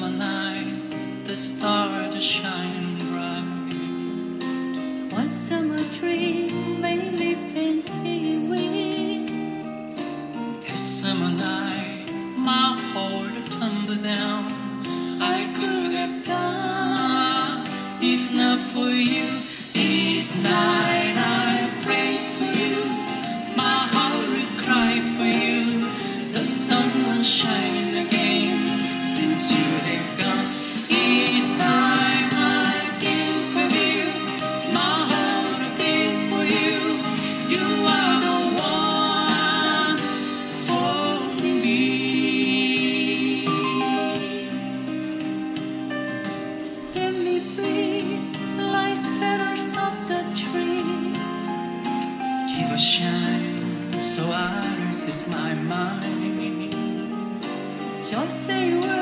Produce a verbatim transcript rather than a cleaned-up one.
summer night, the stars are shining bright. One summer dream may live in seaweed. This summer night, my heart tumbled down. I could have died if not for you. Each night I pray for you, my heart will cry for you. The sun will shine again since you have gone. Each time I think of you, my heart will beat for you. You are the one for me. Set me free like feathers of the tree. Give a shine so others is my mind. Just say